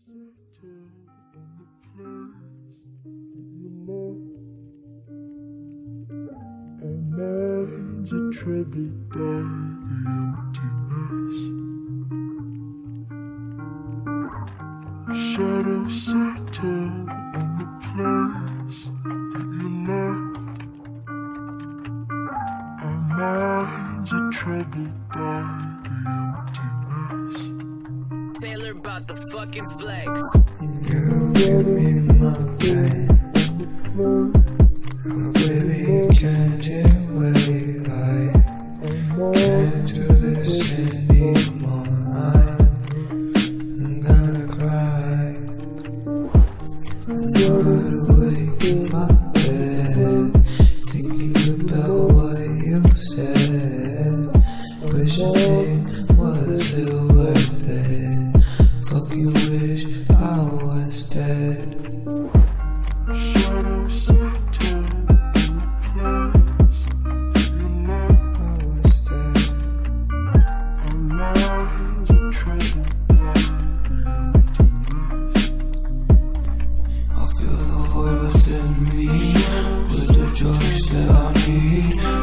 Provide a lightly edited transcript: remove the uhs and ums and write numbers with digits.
Minds are troubled by the emptiness. Shadows settle on the place that you left. Our minds are troubled by the emptiness. Taylor about the fucking flex. You give me my pain. Oh baby, you can't take away. I can't do this anymore. I'm gonna cry. I'm wide awake in my bed, thinking about what you said. Questioning, was it worth it? Fuck you, wish I was dead. Drugs that I need.